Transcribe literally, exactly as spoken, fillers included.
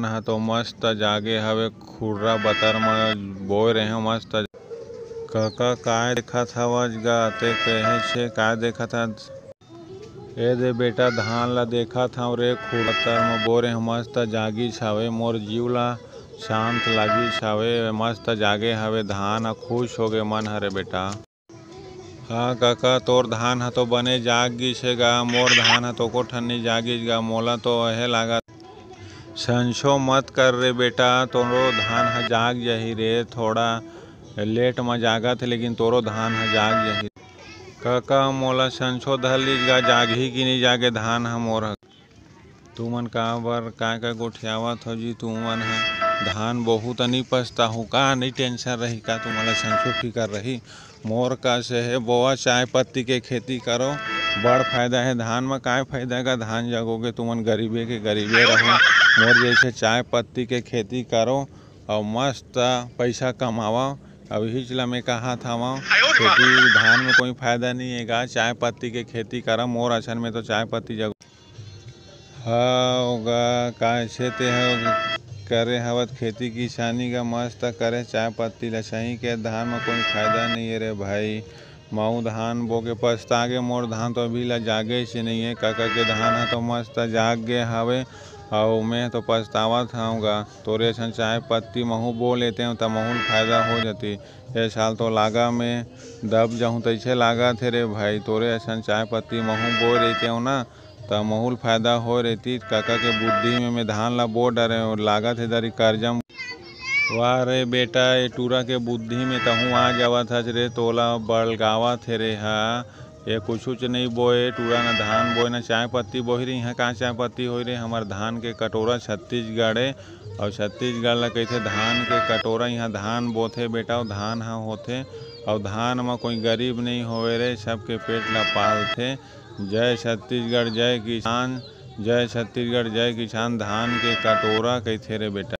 धान ह तो मस्त जागे हवे, खुर्रा बतर म बोए रहे मस्त। कका काय देखत हवस गा ते कहे छे काय देखत हस? ए दे बेटा धान ला देखत हव रे, खुर्रा बतर म बोए रहे मस्त जागिस हवे, मोर जीव ला शांत लागिस हवे, मस्त जागे हवे धान ह, खुश होगे मन हरे बेटा। हाँ कका तोर धान ह तो बने जाग गिस हे गा, मोर धान ह तोको ठन नी जागिस गा। मोला तो अहे लागत संशो मत कर रे बेटा, तोरो धान ह जाग जाही रे, थोड़ा लेट म जागत हे लेकिन तोरो धान ह जाग जाही। कका मोला संशो धर लिस गा, जागही कि नहीं जागे धान ह मोर ह। तुमन काबर काय काय गोठियावत हो जी, तुमन ह धान बोहू त नहीं पछताहू का, नहीं टेंशन रही का, तुम्हारा संशो फिकर रही। मोर कस है बोआ चाय पत्ती के खेती करो, बड़ फायदा है। धान में काय फायदा है, धान जगोगे तुमन गरीबे के गरीबे रहो। मोर जैसे चाय पत्ती के खेती करो और मस्त पैसा कमाओ। अब हिच ला मैं कहा था वहाँ खेती धान में कोई फायदा नहीं है गा, चाय पत्ती के खेती करा। मोर असन में तो चाय पत्ती जगो हाँ कैसे ते करे हवत खेती किसानी का, मस्त करे चाय पत्ती ला सही के। धान में कोई फायदा नहीं है रे भाई, मऊ धान बो के पछतागे, मोर धान तो अभी ला जागे से नहीं है। काका के धान है तो मस्त जाग गे हवे और मैं तो पछतावत हूँ गा। तोरे असन चाय पत्ती महू बो लेते हैं तो महू फायदा हो जाती। ये साल तो लागा में दब जाऊँ तैसे लागत है रे भाई, तोरे असन चाय पत्ती महू बो रहते हो ना तो महूल फायदा हो रहती। काका के बुद्धि में मैं धान ला बो डरे लागत है दरी कर्जा। वाह रे बेटा ये टूरा के बुद्धि में तहूँ आ जावत हस रे, तोला बड़गावत है रे हा। ये कुछ नहीं बोए टूरा ना धान बोए ना चाय पत्ती बोही रही। यहाँ कहाँ चाय पत्ती हो रही, हमार धान के कटोरा छत्तीसगढ़ है और छत्तीसगढ़ ला कहते धान के कटोरा। यहाँ धान बोथे बेटा और धान ह होथे और धान में कोई गरीब नहीं होवे रे, सबके पेट ला पालथे। जय छत्तीसगढ़ जय किसान, जय छत्तीसगढ़ जय किसान। धान के कटोरा कहथे रे बेटा।